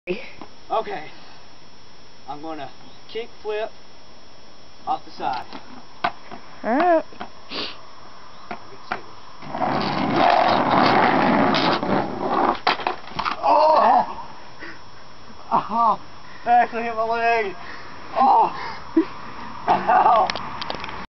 Okay. I'm gonna kick flip off the side. Alright. Oh! Oh! I actually hit my leg. Oh! Ow!